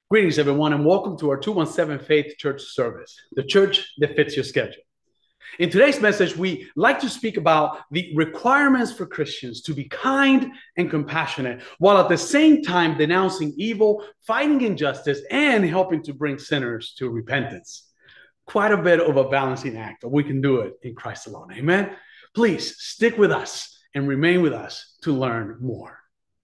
Greetings, everyone, and welcome to our 217 Faith Church service, the church that fits your schedule. In today's message, we like to speak about the requirements for Christians to be kind and compassionate, while at the same time denouncing evil, fighting injustice, and helping to bring sinners to repentance. Quite a bit of a balancing act, but we can do it in Christ alone. Amen? Please stick with us and remain with us to learn more.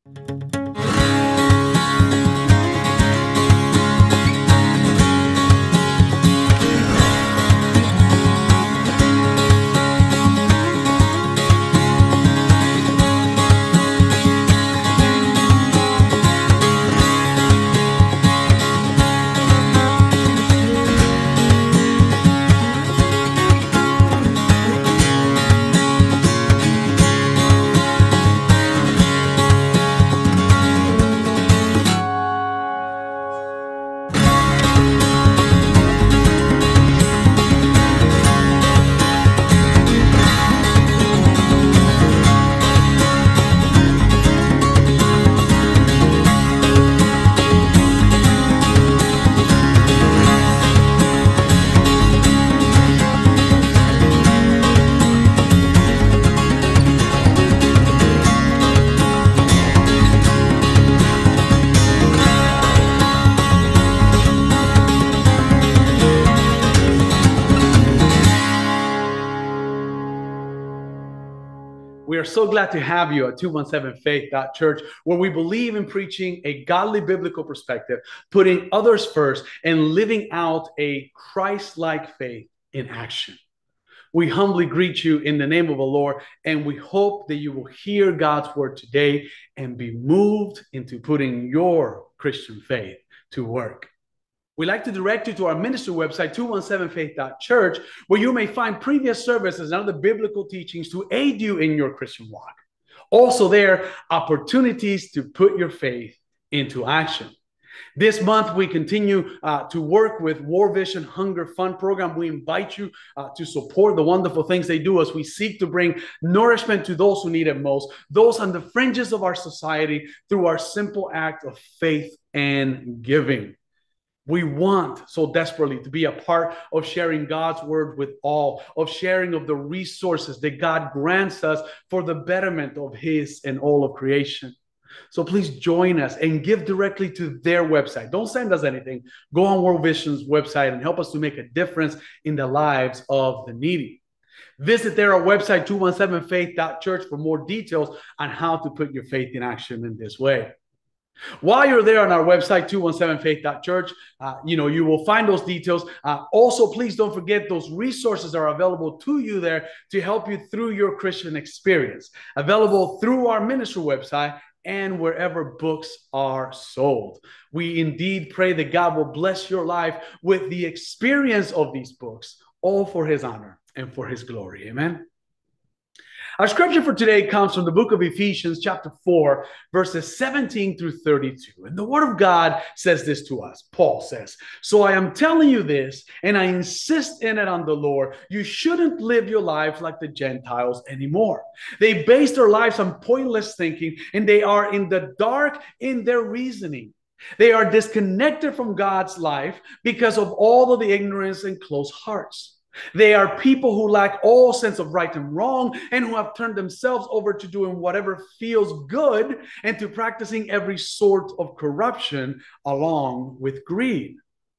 We are so glad to have you at 217Faith.Church, where we believe in preaching a godly biblical perspective, putting others first, and living out a Christ-like faith in action. We humbly greet you in the name of the Lord, and we hope that you will hear God's word today and be moved into putting your Christian faith to work. We'd like to direct you to our ministry website, 217Faith.Church, where you may find previous services and other biblical teachings to aid you in your Christian walk. Also there, opportunities to put your faith into action. This month, we continue to work with War Vision Hunger Fund Program. We invite you to support the wonderful things they do as we seek to bring nourishment to those who need it most, those on the fringes of our society, through our simple act of faith and giving. We want so desperately to be a part of sharing God's word with all, of sharing of the resources that God grants us for the betterment of his and all of creation. So please join us and give directly to their website. Don't send us anything. Go on World Vision's website and help us to make a difference in the lives of the needy. Visit their website, 217Faith.Church, for more details on how to put your faith in action in this way. While you're there on our website, 217Faith.Church, you will find those details. Also, please don't forget those resources are available to you there to help you through your Christian experience. Available through our ministry website and wherever books are sold. We indeed pray that God will bless your life with the experience of these books, all for his honor and for his glory. Amen. Our scripture for today comes from the book of Ephesians, chapter 4, verses 17 through 32. And the word of God says this to us. Paul says, "So I am telling you this, and I insist in it on the Lord. You shouldn't live your life like the Gentiles anymore. They base their lives on pointless thinking, and they are in the dark in their reasoning. They are disconnected from God's life because of all of the ignorance and closed hearts. They are people who lack all sense of right and wrong, and who have turned themselves over to doing whatever feels good and to practicing every sort of corruption along with greed.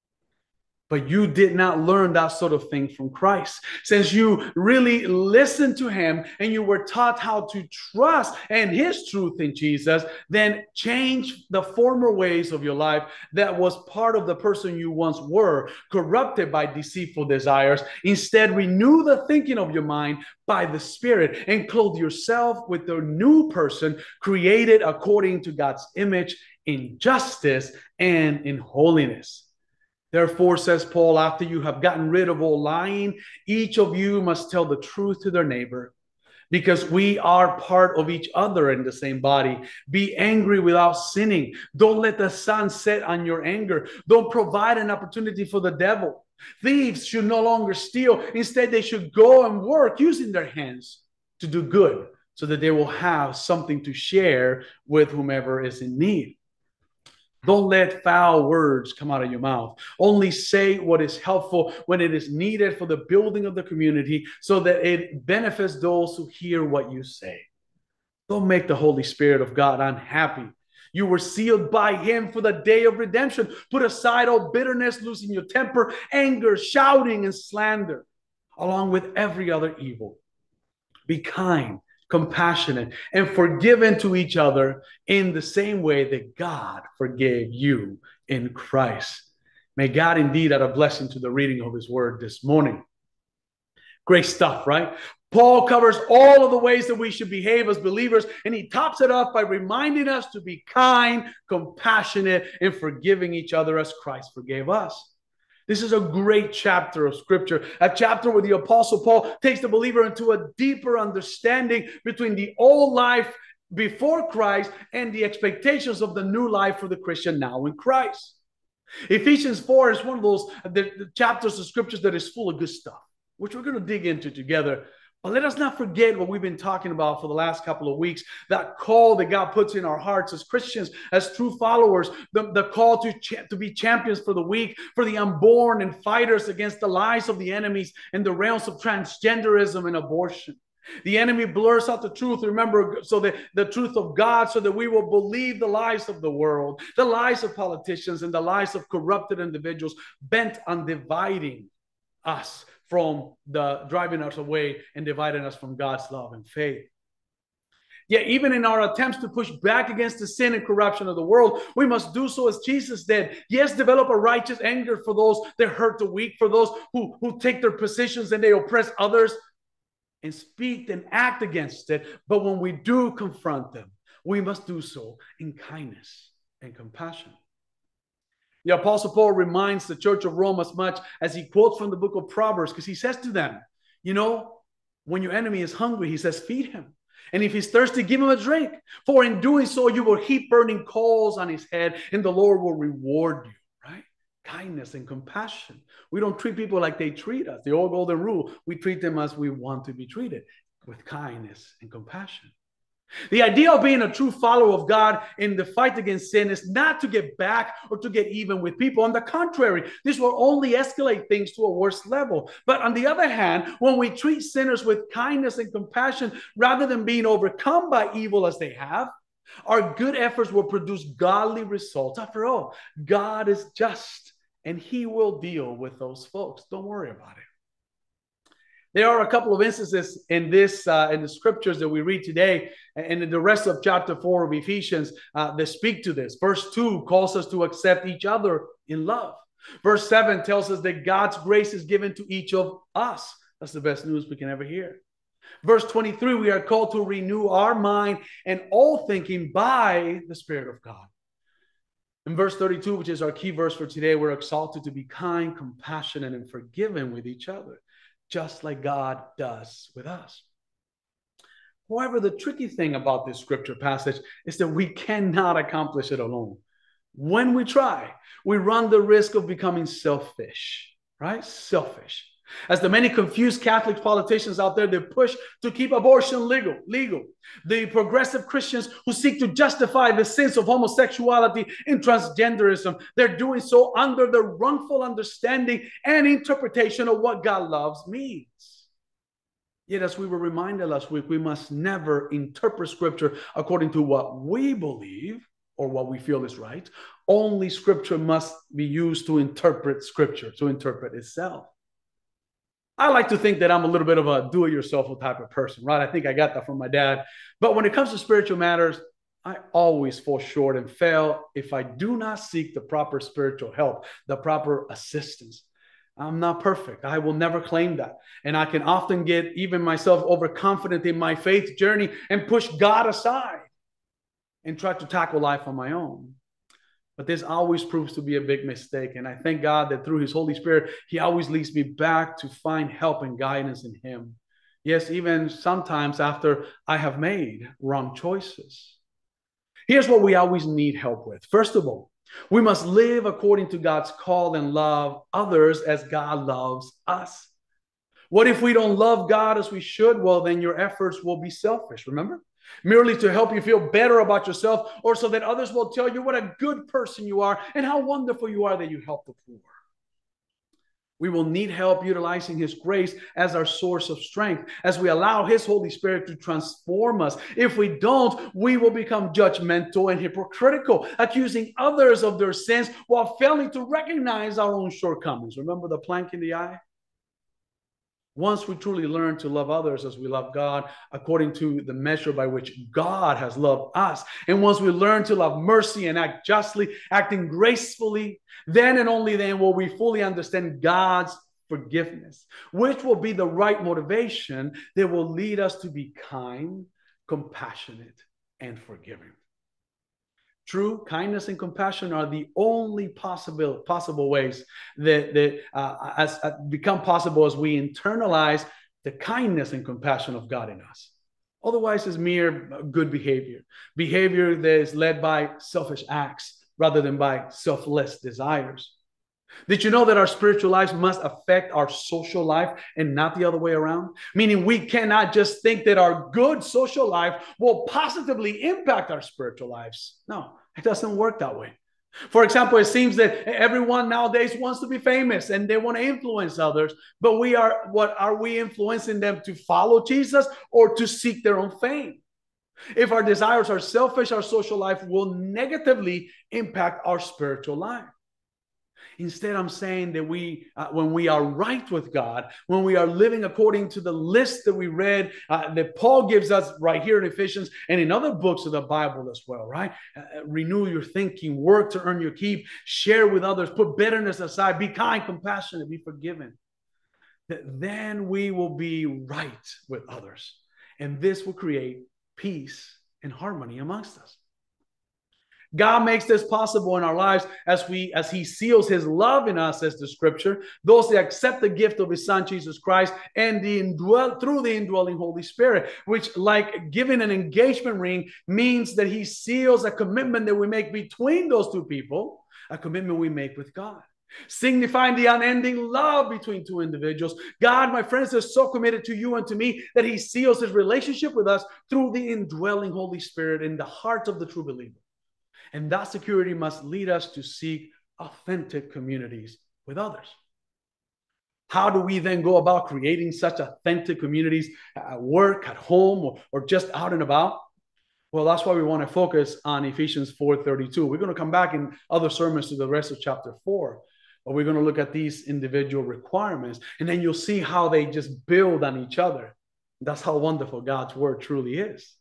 But you did not learn that sort of thing from Christ. Since you really listened to him and you were taught how to trust and his truth in Jesus, then change the former ways of your life that was part of the person you once were, corrupted by deceitful desires. Instead, renew the thinking of your mind by the Spirit and clothe yourself with the new person created according to God's image in justice and in holiness. Therefore, says Paul, after you have gotten rid of all lying, each of you must tell the truth to their neighbor, because we are part of each other in the same body. Be angry without sinning. Don't let the sun set on your anger. Don't provide an opportunity for the devil. Thieves should no longer steal. Instead, they should go and work using their hands to do good, so that they will have something to share with whomever is in need. Don't let foul words come out of your mouth. Only say what is helpful when it is needed for the building of the community so that it benefits those who hear what you say. Don't make the Holy Spirit of God unhappy. You were sealed by him for the day of redemption. Put aside all bitterness, losing your temper, anger, shouting, and slander, along with every other evil. Be kind, compassionate, and forgiven to each other in the same way that God forgave you in Christ. May God indeed add a blessing to the reading of his word this morning. Great stuff, right? Paul covers all of the ways that we should behave as believers, and he tops it up by reminding us to be kind, compassionate, and forgiving each other as Christ forgave us. This is a great chapter of scripture, a chapter where the Apostle Paul takes the believer into a deeper understanding between the old life before Christ and the expectations of the new life for the Christian now in Christ. Ephesians 4 is one of those the chapters of scriptures that is full of good stuff, which we're going to dig into together. But let us not forget what we've been talking about for the last couple of weeks, that call that God puts in our hearts as Christians, as true followers, the call to be champions for the weak, for the unborn, and fighters against the lies of the enemies in the realms of transgenderism and abortion. The enemy blurs out the truth, remember, so that the truth of God, so that we will believe the lies of the world, the lies of politicians, and the lies of corrupted individuals bent on dividing us from driving us away and dividing us from God's love and faith. Yet even in our attempts to push back against the sin and corruption of the world, we must do so as Jesus did. Yes, develop a righteous anger for those that hurt the weak, for those who take their positions and they oppress others, and speak and act against it. But when we do confront them, we must do so in kindness and compassion. The Apostle Paul reminds the church of Rome as much as he quotes from the book of Proverbs, because he says to them, you know, when your enemy is hungry, he says, feed him. And if he's thirsty, give him a drink. For in doing so, you will heap burning coals on his head, and the Lord will reward you, right? Kindness and compassion. We don't treat people like they treat us. The old golden rule, we treat them as we want to be treated, with kindness and compassion. The idea of being a true follower of God in the fight against sin is not to get back or to get even with people. On the contrary, this will only escalate things to a worse level. But on the other hand, when we treat sinners with kindness and compassion rather than being overcome by evil as they have, our good efforts will produce godly results. After all, God is just and he will deal with those folks. Don't worry about it. There are a couple of instances in the scriptures that we read today and in the rest of chapter 4 of Ephesians that speak to this. Verse 2 calls us to accept each other in love. Verse 7 tells us that God's grace is given to each of us. That's the best news we can ever hear. Verse 23, we are called to renew our mind and all thinking by the Spirit of God. In verse 32, which is our key verse for today, we're exalted to be kind, compassionate, and forgiving with each other, just like God does with us. However, the tricky thing about this scripture passage is that we cannot accomplish it alone. When we try, we run the risk of becoming selfish, right? Selfish. As the many confused Catholic politicians out there, they push to keep abortion legal. The progressive Christians who seek to justify the sins of homosexuality and transgenderism, they're doing so under the wrongful understanding and interpretation of what God loves means. Yet, as we were reminded last week, we must never interpret scripture according to what we believe or what we feel is right. Only scripture must be used to interpret scripture, to interpret itself. I like to think that I'm a little bit of a do-it-yourself type of person, right? I think I got that from my dad. But when it comes to spiritual matters, I always fall short and fail if I do not seek the proper spiritual help, the proper assistance. I'm not perfect. I will never claim that. And I can often get even myself overconfident in my faith journey and push God aside and try to tackle life on my own. But this always proves to be a big mistake. And I thank God that through his Holy Spirit, he always leads me back to find help and guidance in him. Yes, even sometimes after I have made wrong choices. Here's what we always need help with. First of all, we must live according to God's call and love others as God loves us. What if we don't love God as we should? Well, then your efforts will be selfish, remember? merely to help you feel better about yourself, or so that others will tell you what a good person you are and how wonderful you are that you help the poor. We will need help utilizing His grace as our source of strength as we allow His Holy Spirit to transform us. If we don't, we will become judgmental and hypocritical, accusing others of their sins while failing to recognize our own shortcomings. Remember the plank in the eye? Once we truly learn to love others as we love God, according to the measure by which God has loved us, and once we learn to love mercy and act justly, acting gracefully, then and only then will we fully understand God's forgiveness, which will be the right motivation that will lead us to be kind, compassionate, and forgiving. True kindness and compassion are the only possible ways that become possible as we internalize the kindness and compassion of God in us. Otherwise, it's mere good behavior that is led by selfish acts rather than by selfless desires. Did you know that our spiritual lives must affect our social life and not the other way around? Meaning we cannot just think that our good social life will positively impact our spiritual lives. No, it doesn't work that way. For example, it seems that everyone nowadays wants to be famous and they want to influence others, but what are we influencing them to follow Jesus or to seek their own fame? If our desires are selfish, our social life will negatively impact our spiritual life. Instead, I'm saying that when we are right with God, when we are living according to the list that we read, that Paul gives us right here in Ephesians and in other books of the Bible as well, right? Renew your thinking, work to earn your keep, share with others, put bitterness aside, be kind, compassionate, be forgiven. Then we will be right with others. And this will create peace and harmony amongst us. God makes this possible in our lives as He seals His love in us, as the Scripture, those that accept the gift of His Son Jesus Christ and through the indwelling Holy Spirit, which, like giving an engagement ring, means that He seals a commitment that we make between those two people, a commitment we make with God, signifying the unending love between two individuals. God, my friends, is so committed to you and to me that He seals His relationship with us through the indwelling Holy Spirit in the heart of the true believer. And that security must lead us to seek authentic communities with others. How do we then go about creating such authentic communities at work, at home, or just out and about? Well, that's why we want to focus on Ephesians 4:32. We're going to come back in other sermons to the rest of chapter 4, but we're going to look at these individual requirements, and then you'll see how they just build on each other. That's how wonderful God's word truly is.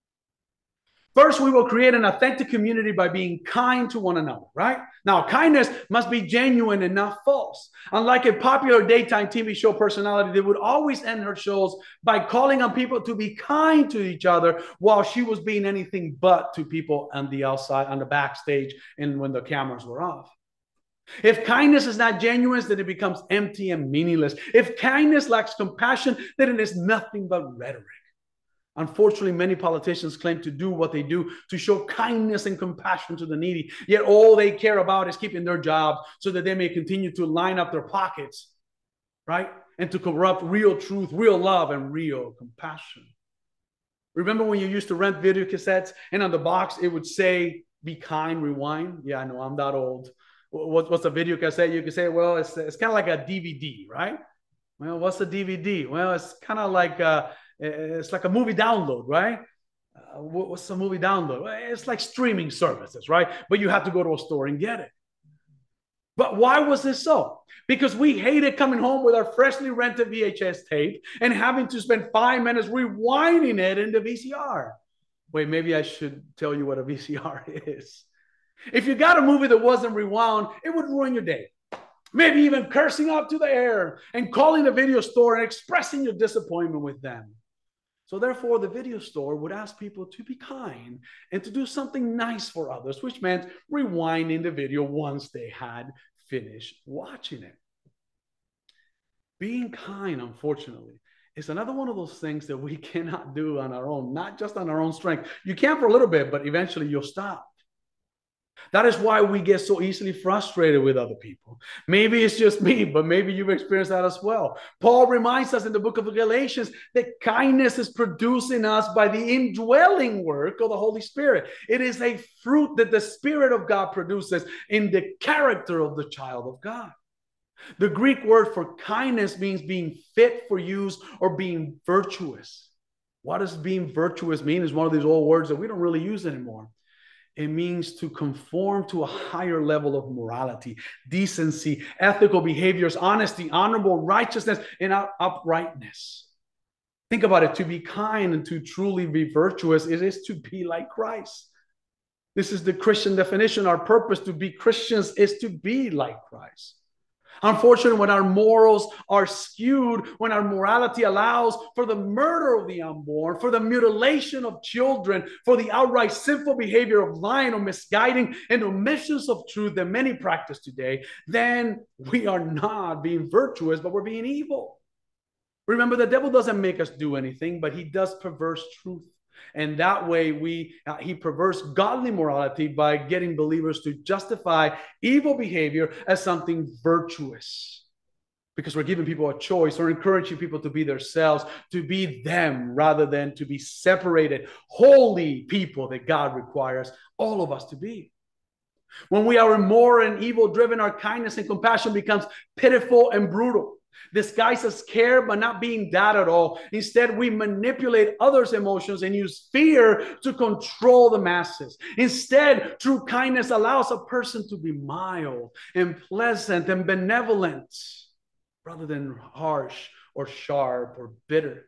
First, we will create an authentic community by being kind to one another, right? Now, kindness must be genuine and not false. Unlike a popular daytime TV show personality that would always end her shows by calling on people to be kind to each other while she was being anything but to people on the outside, on the backstage, and when the cameras were off. If kindness is not genuine, then it becomes empty and meaningless. If kindness lacks compassion, then it is nothing but rhetoric. Unfortunately, many politicians claim to do what they do to show kindness and compassion to the needy, yet all they care about is keeping their jobs so that they may continue to line up their pockets, right? And to corrupt real truth, real love, and real compassion. Remember when you used to rent video cassettes and on the box it would say, "Be kind, rewind"? Yeah, I know, I'm that old. What's a video cassette? You could say, well, it's kind of like a DVD, right? Well, what's a DVD? Well, it's kind of like it's like a movie download, right? What's a movie download? It's like streaming services, right? But you have to go to a store and get it. But why was this so? Because we hated coming home with our freshly rented VHS tape and having to spend 5 minutes rewinding it into VCR. Wait, maybe I should tell you what a VCR is. If you got a movie that wasn't rewound, it would ruin your day. Maybe even cursing up to the air and calling the video store and expressing your disappointment with them. So therefore, the video store would ask people to be kind and to do something nice for others, which meant rewinding the video once they had finished watching it. Being kind, unfortunately, is another one of those things that we cannot do on our own, not just on our own strength. You can for a little bit, but eventually you'll stop. That is why we get so easily frustrated with other people. Maybe it's just me, but maybe you've experienced that as well. Paul reminds us in the book of Galatians that kindness is produced in us by the indwelling work of the Holy Spirit. It is a fruit that the Spirit of God produces in the character of the child of God. The Greek word for kindness means being fit for use or being virtuous. What does being virtuous mean? Is one of these old words that we don't really use anymore. It means to conform to a higher level of morality, decency, ethical behaviors, honesty, honorable righteousness, and uprightness. Think about it. To be kind and to truly be virtuous, it is to be like Christ. This is the Christian definition. Our purpose to be Christians is to be like Christ. Unfortunately, when our morals are skewed, when our morality allows for the murder of the unborn, for the mutilation of children, for the outright sinful behavior of lying or misguiding and omissions of truth that many practice today, then we are not being virtuous, but we're being evil. Remember, the devil doesn't make us do anything, but he does perverse truth. And that way he perverts godly morality by getting believers to justify evil behavior as something virtuous. Because we're giving people a choice or encouraging people to be themselves, to be them rather than to be separated, holy people that God requires all of us to be. When we are immoral and evil driven, our kindness and compassion becomes pitiful and brutal. Disguised as care, but not being that at all. Instead, we manipulate others' emotions and use fear to control the masses. Instead, true kindness allows a person to be mild and pleasant and benevolent rather than harsh or sharp or bitter.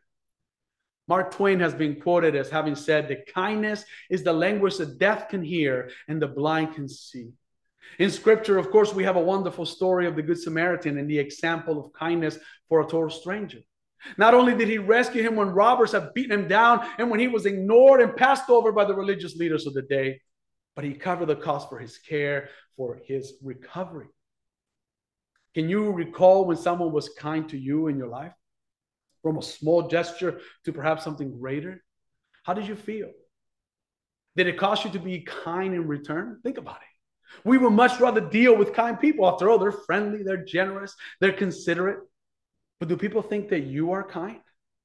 Mark Twain has been quoted as having said that kindness is the language the deaf can hear and the blind can see. In scripture, of course, we have a wonderful story of the Good Samaritan and the example of kindness for a total stranger. Not only did he rescue him when robbers had beaten him down and when he was ignored and passed over by the religious leaders of the day, but he covered the cost for his care, for his recovery. Can you recall when someone was kind to you in your life? From a small gesture to perhaps something greater? How did you feel? Did it cost you to be kind in return? Think about it. We would much rather deal with kind people. After all, they're friendly, they're generous, they're considerate. But do people think that you are kind?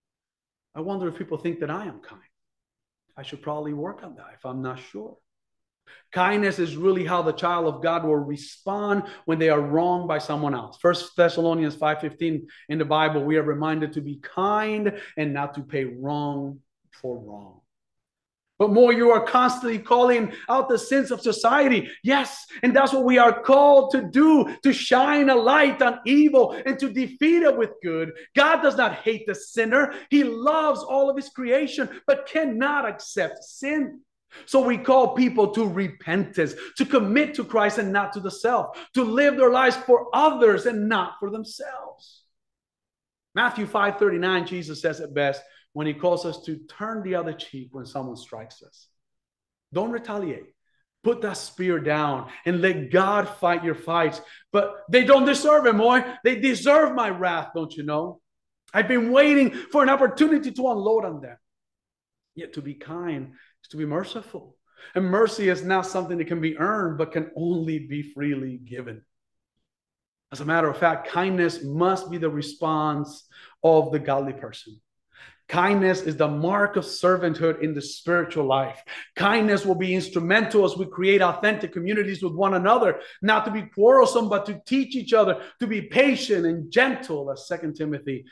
I wonder if people think that I am kind. I should probably work on that if I'm not sure. Kindness is really how the child of God will respond when they are wronged by someone else. 1 Thessalonians 5:15 in the Bible, we are reminded to be kind and not to pay wrong for wrong. But more, you are constantly calling out the sins of society. Yes, and that's what we are called to do, to shine a light on evil and to defeat it with good. God does not hate the sinner. He loves all of his creation, but cannot accept sin. So we call people to repentance, to commit to Christ and not to the self, to live their lives for others and not for themselves. Matthew 5:39, Jesus says it best when he calls us to turn the other cheek when someone strikes us. Don't retaliate. Put that spear down and let God fight your fights. But they don't deserve it, boy. They deserve my wrath, don't you know? I've been waiting for an opportunity to unload on them. Yet to be kind is to be merciful. And mercy is not something that can be earned, but can only be freely given. As a matter of fact, kindness must be the response of the godly person. Kindness is the mark of servanthood in the spiritual life. Kindness will be instrumental as we create authentic communities with one another, not to be quarrelsome, but to teach each other to be patient and gentle, as 2 Timothy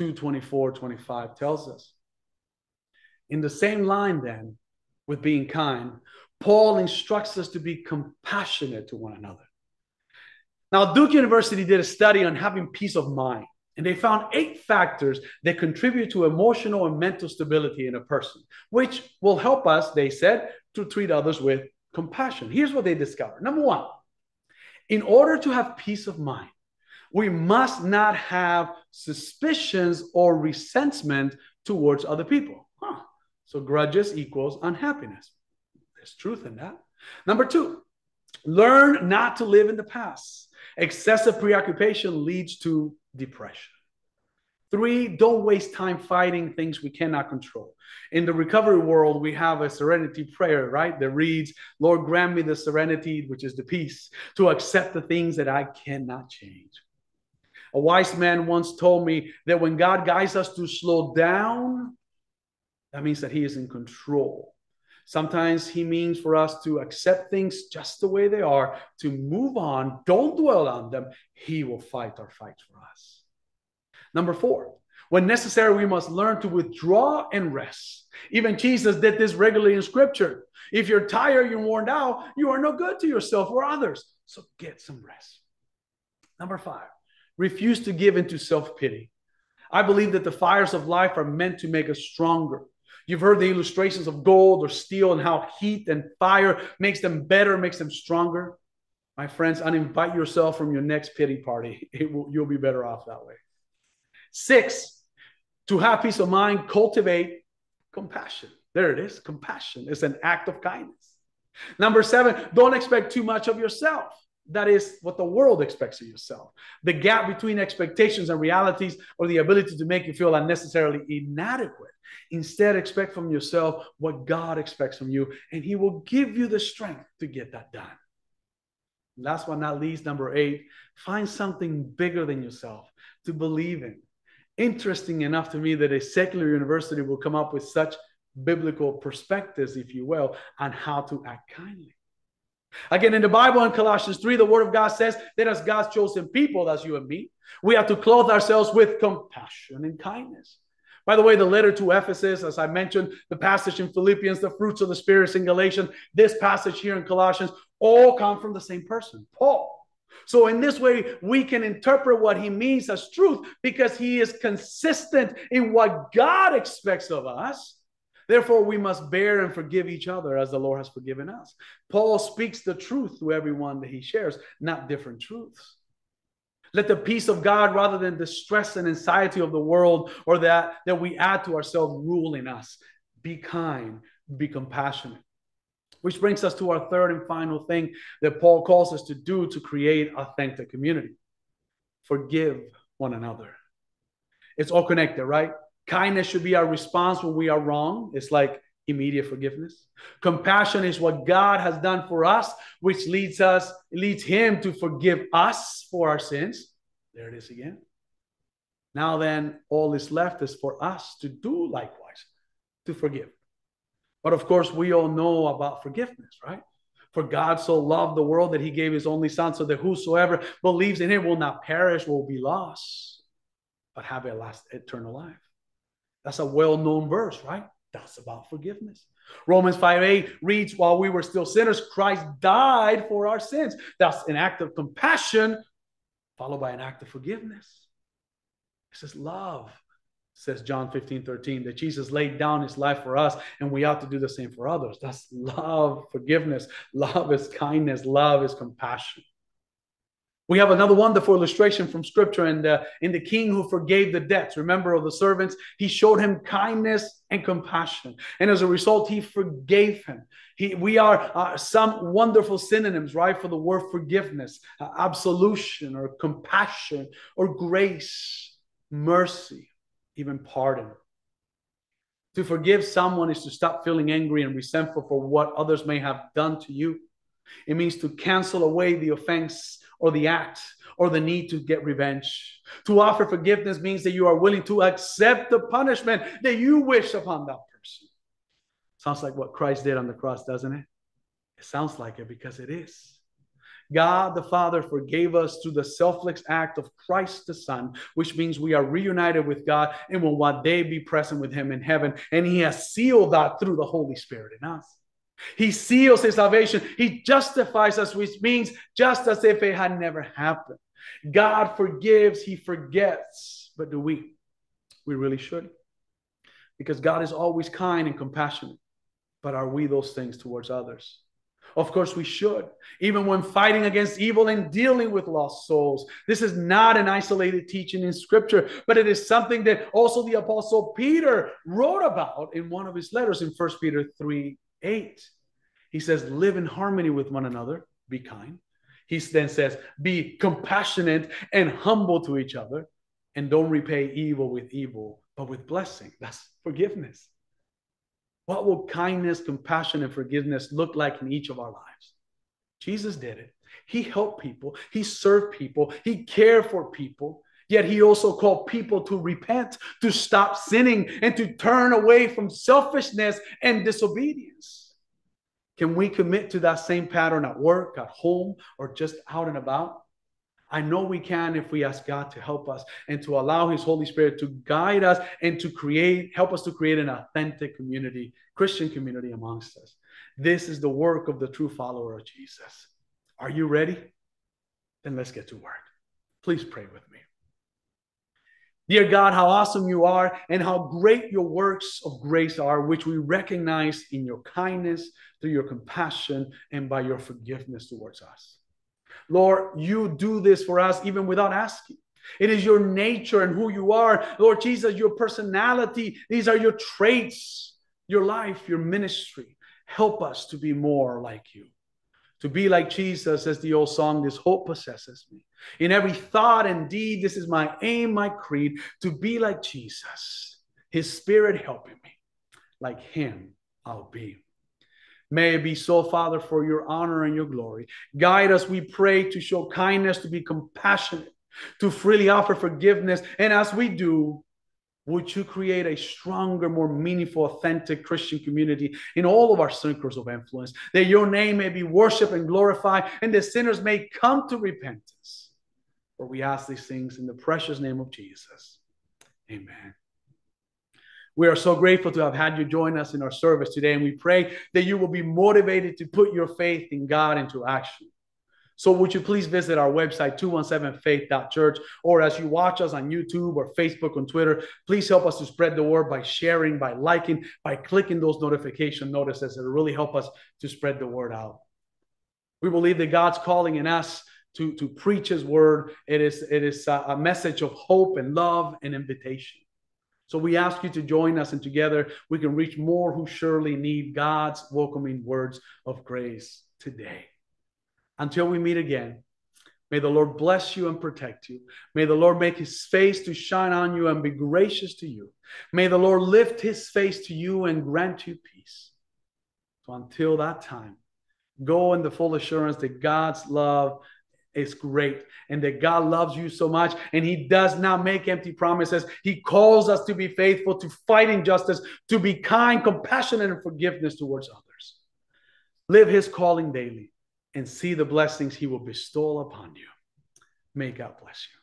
2:24-25 tells us. In the same line, then, with being kind, Paul instructs us to be compassionate to one another. Now, Duke University did a study on having peace of mind. And they found 8 factors that contribute to emotional and mental stability in a person, which will help us, they said, to treat others with compassion. Here's what they discovered. Number 1, in order to have peace of mind, we must not have suspicions or resentment towards other people. So grudges equals unhappiness. There's truth in that. Number 2, learn not to live in the past. Excessive preoccupation leads to depression. 3, don't waste time fighting things we cannot control. In the recovery world, we have a serenity prayer, right? That reads, Lord, grant me the serenity, which is the peace, to accept the things that I cannot change. A wise man once told me that when God guides us to slow down, that means that he is in control. Sometimes he means for us to accept things just the way they are, to move on, don't dwell on them. He will fight our fights for us. Number 4, when necessary, we must learn to withdraw and rest. Even Jesus did this regularly in Scripture. If you're tired, you're worn out, you are no good to yourself or others. So get some rest. Number 5, refuse to give into self-pity. I believe that the fires of life are meant to make us stronger. You've heard the illustrations of gold or steel and how heat and fire makes them better, makes them stronger. My friends, uninvite yourself from your next pity party. You'll be better off that way. 6, to have peace of mind, cultivate compassion. There it is. Compassion is an act of kindness. Number 7, don't expect too much of yourself. That is what the world expects of yourself. The gap between expectations and realities, or the ability to make you feel unnecessarily inadequate. Instead, expect from yourself what God expects from you, and he will give you the strength to get that done. Last but not least, number 8, find something bigger than yourself to believe in. Interesting enough to me that a secular university will come up with such biblical perspectives, if you will, on how to act kindly. Again, in the Bible, in Colossians 3, the Word of God says that as God's chosen people, that's you and me, we have to clothe ourselves with compassion and kindness. By the way, the letter to Ephesus, as I mentioned, the passage in Philippians, the fruits of the Spirit in Galatians, this passage here in Colossians, all come from the same person, Paul. So in this way, we can interpret what he means as truth because he is consistent in what God expects of us. Therefore, we must bear and forgive each other as the Lord has forgiven us. Paul speaks the truth to everyone that he shares, not different truths. Let the peace of God, rather than the stress and anxiety of the world or that we add to ourselves, rule in us. Be kind, be compassionate. Which brings us to our third and final thing that Paul calls us to do to create authentic community. Forgive one another. It's all connected, right? Kindness should be our response when we are wrong. It's like immediate forgiveness. Compassion is what God has done for us, which leads him to forgive us for our sins. There it is again. Now then, all is left is for us to do likewise, to forgive. But of course, we all know about forgiveness, right? For God so loved the world that he gave his only son, so that whosoever believes in him will not perish, will be lost, but have a eternal life. That's a well-known verse, right? That's about forgiveness. Romans 5:8 reads, while we were still sinners, Christ died for our sins. That's an act of compassion followed by an act of forgiveness. This is love. Says John 15:13, that Jesus laid down his life for us, and we ought to do the same for others. That's love, forgiveness. Love is kindness. Love is compassion. We have another wonderful illustration from Scripture in the king who forgave the debts. Remember, of the servants, he showed him kindness and compassion, and as a result, he forgave him. We are some wonderful synonyms, right, for the word forgiveness, absolution, or compassion, or grace, mercy, even pardon. To forgive someone is to stop feeling angry and resentful for what others may have done to you. It means to cancel away the offense or the act or the need to get revenge. To offer forgiveness means that you are willing to accept the punishment that you wish upon that person. Sounds like what Christ did on the cross, doesn't it? It sounds like it because it is. God the Father forgave us through the selfless act of Christ the Son, which means we are reunited with God and will one day be present with him in heaven. And he has sealed that through the Holy Spirit in us. He seals his salvation. He justifies us, which means just as if it had never happened. God forgives, he forgets. But do we? We really should. Because God is always kind and compassionate. But are we those things towards others? Of course we should, even when fighting against evil and dealing with lost souls. This is not an isolated teaching in Scripture, but it is something that also the Apostle Peter wrote about in one of his letters in 1 Peter 3:8. He says, live in harmony with one another, be kind. He then says, be compassionate and humble to each other. And don't repay evil with evil, but with blessing. That's forgiveness. What will kindness, compassion, and forgiveness look like in each of our lives? Jesus did it. He helped people. He served people. He cared for people. Yet he also called people to repent, to stop sinning, and to turn away from selfishness and disobedience. Can we commit to that same pattern at work, at home, or just out and about? I know we can if we ask God to help us and to allow his Holy Spirit to guide us and to help us to create an authentic community, Christian community amongst us. This is the work of the true follower of Jesus. Are you ready? Then let's get to work. Please pray with me. Dear God, how awesome you are and how great your works of grace are, which we recognize in your kindness, through your compassion, and by your forgiveness towards us. Lord, you do this for us even without asking. It is your nature and who you are. Lord Jesus, your personality. These are your traits, your life, your ministry. Help us to be more like you. To be like Jesus, as the old song, this hope possesses me. In every thought and deed, this is my aim, my creed, to be like Jesus. His Spirit helping me. Like him, I'll be. May it be so, Father, for your honor and your glory. Guide us, we pray, to show kindness, to be compassionate, to freely offer forgiveness. And as we do, would you create a stronger, more meaningful, authentic Christian community in all of our circles of influence, that your name may be worshiped and glorified, and that sinners may come to repentance. For we ask these things in the precious name of Jesus. Amen. We are so grateful to have had you join us in our service today, and we pray that you will be motivated to put your faith in God into action. So would you please visit our website, 217Faith.Church, or as you watch us on YouTube or Facebook and Twitter, please help us to spread the word by sharing, by liking, by clicking those notification notices. It'll really help us to spread the word out. We believe that God's calling in us to preach his word. It is a message of hope and love and invitation. So we ask you to join us, and together we can reach more who surely need God's welcoming words of grace today. Until we meet again, may the Lord bless you and protect you. May the Lord make his face to shine on you and be gracious to you. May the Lord lift his face to you and grant you peace. So until that time, go in the full assurance that God's love is great and that God loves you so much, and he does not make empty promises. He calls us to be faithful, to fight injustice, to be kind, compassionate, and forgiveness towards others. Live his calling daily and see the blessings he will bestow upon you. May God bless you.